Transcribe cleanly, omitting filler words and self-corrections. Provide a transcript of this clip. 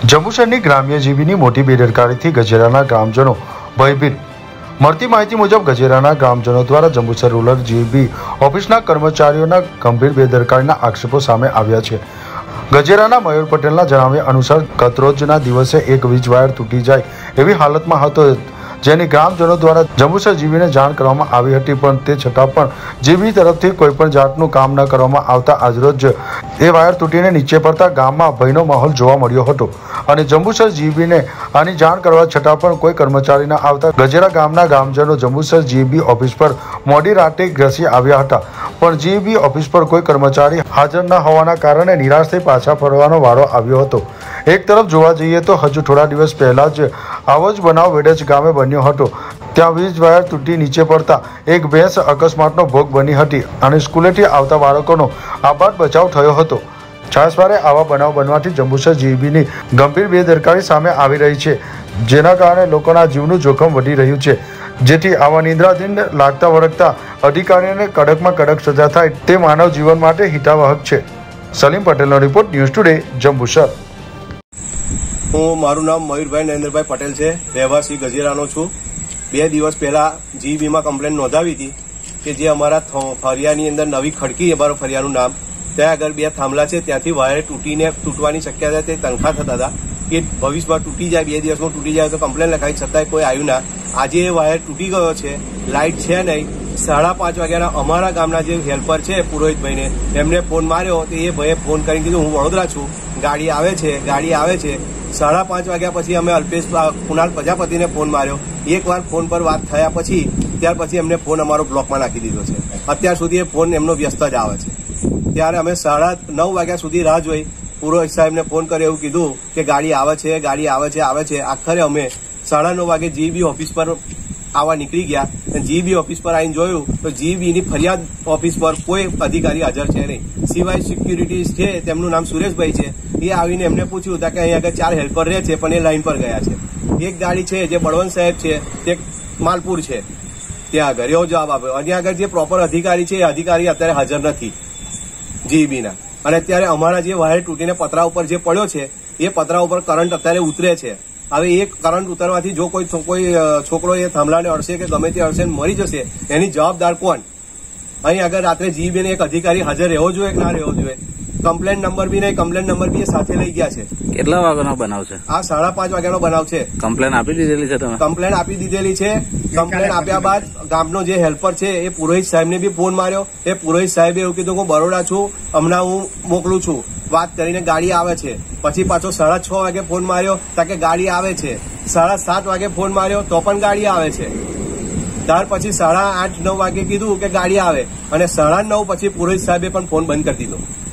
જંબુસરની ગ્રામ્ય જીબીની મોટી બેદરકારીથી ગજેરાના ગ્રામજનો ભયભીત। મળતી માહિતી મુજબ ગજેરાના ગ્રામજનો દ્વારા જંબુસર રૂરલ જીબી ઓફિસના કર્મચારીઓના ગંભીર બેદરકારીના આક્ષેપો સામે આવ્યા છે। ગજેરાના મયુર પટેલના જણાવ્યા અનુસાર ગતરોજના દિવસે એક વીજ વાયર તૂટી જાય એવી હાલતમાં હતો, જેની ગ્રામજનો દ્વારા જંબુસર જીબીને જાણ કરવામાં આવી હતી, પણ તે છતાં પણ જીબી તરફથી કોઈપણ જાતનું કામ ન કરવામાં આવતા આજરોજ એ વાયર તૂટીને નીચે પડતા ગામમાં ભયનો માહોલ જોવા મળ્યો હતો અને જંબુસર જીબીને આની જાણ કરવા છતાં પણ કોઈ કર્મચારી ન આવતા ગજેરા ગામના ગ્રામજનો જંબુસર જીબી ઓફિસ પર મોડી રાતે ઘસી આવ્યા હતા, પણ જીબી ઓફિસ પર કોઈ કર્મચારી હાજર ન હોવાના કારણે નિરાશ થઈ પાછા ફરવાનો વારો આવ્યો હતો। એક તરફ જોવા જઈએ તો હજુ થોડા દિવસ પહેલા જ આવો જ બનાવ વેડજ ગામે બન્યો હતો। ત્યાં વીજ વાયર તૂટી નીચે પડતા એક ભેંસ અકસ્માતનો ભોગ બની હતી અને સ્કૂલેથી આવતા બાળકોનો આબાદ બચાવ થયો હતો। છાસવારે આવા બનાવ બનવાથી જંબુસર જીબીની ગંભીર બેદરકારી સામે આવી રહી છે, જેના કારણે લોકોના જીવનું જોખમ વધી રહ્યું છે, જેથી આવા નિંદ્રાધીન લાગતા વળગતા અધિકારીઓને કડકમાં કડક સજા થાય તે માનવ જીવન માટે હિતાવહક છે। સલીમ પટેલનો રિપોર્ટ, ન્યૂઝ ટુડે, જંબુસર। મારું નામ મયુરભાઈ નરેન્દ્રભાઈ પટેલ છે, રહેવાસી ગજેરાનો છું। 2 દિવસ પહેલા જીબીમાં કમ્પ્લેન નોંધાવી હતી કે જે અમારા ફરિયાની અંદર નવી ખડકી અમારો ફરિયાનું નામ, ત્યાં આગળ 2 થાંભલા છે, ત્યાંથી વાયર તૂટવાની શક્યતા તે તનખા થતા હતા કે ભવિષ્યમાં તૂટી જાય, 2 દિવસમાં તૂટી જાય તો કમ્પ્લેન લખાવી, છતાંય કોઈ આવ્યું ના। આજે એ વાયર તૂટી ગયો છે, લાઇટ છે નહીં। 5:30 વાગ્યાના અમારા ગામના જે હેલ્પર છે પુરોહિતભાઈને એમને ફોન માર્યો તો એ ભાઈએ ફોન કરીને કીધું હું વડોદરા છું, ગાડી આવે છે। 5:30 વાગ્યા પછી અમે અલ્પેશ કુણાલ પ્રજાપતિને ફોન માર્યો, એકવાર ફોન પર વાત થયા પછી ત્યાર પછી એમને ફોન અમારો બ્લોકમાં નાખી દીધો છે। અત્યાર સુધી એ ફોન એમનો વ્યસ્ત જ આવે છે। ત્યારે અમે 9:30 વાગ્યા સુધી રાહ જોઈ, પુરોહિત સાહેબને ફોન કર્યો, એવું કીધું કે ગાડી આવે છે। આખરે અમે 9:30 વાગે જીબી ઓફિસ પર આવવા નીકળી ગયા। જીબી ઓફિસ પર આવીને જોયું તો જીબીની ફરિયાદ ઓફિસ પર કોઈ અધિકારી હાજર છે નહીં, સિવાય સિક્યુરિટી છે, તેમનું નામ સુરેશભાઈ છે। એ આવીને એમને પૂછ્યું કે અહીં આગળ 4 હેલ્પર રહે છે પણ એ લાઈન પર ગયા છે। એક ગાડી છે જે બળવંત સાહેબ છે તે માલપુર છે, ત્યાં આગળ એવો જવાબ આપ્યો। અહીંયા આગળ જે પ્રોપર અધિકારી છે એ અધિકારી અત્યારે હાજર નથી જીબીના, અને અત્યારે અમારા જે વાયર તૂટીને પતરા ઉપર જે પડ્યો છે એ પતરા ઉપર કરંટ અત્યારે ઉતરે છે। હવે એ કરંટ ઉતરવાથી જો કોઈ છોકરો એ થાંભલાને અડશે કે ગમે તે અડશે મરી જશે, એની જવાબદાર કોણ? અહીં આગળ રાત્રે જીબીને એક અધિકારી હાજર રહેવો જોઈએ કે ના રહેવો જોઈએ? કમ્પ્લેન નંબર બી નહીં, કમ્પ્લેન નંબર બી સાથે લઈ ગયા છે। કેટલા વાગ્યાનો બનાવ છે આ? 5:30 વાગ્યાનો બનાવ છે। કમ્પ્લેન આપી દીધેલી છે તમે? કમ્પ્લેન આપી દીધેલી છે। કમ્પ્લેન આપ્યા બાદ ગામનો જે હેલ્પર છે એ પુરોહિત સાહેબને બી ફોન માર્યો, એ પુરોહિત સાહેબે એવું કીધું હું બરોડા છું, હમણાં હું મોકલું છું, વાત કરીને ગાડી આવે છે। પછી પાછો 6:30 વાગે ફોન માર્યો તાકે ગાડી આવે છે। 7:30 વાગે ફોન માર્યો તો પણ ગાડી આવે છે। ત્યાર પછી 8:30-9 વાગે કીધું કે ગાડી આવે, અને 9:30 પછી પુરોહિત સાહેબે પણ ફોન બંધ કરી દીધો।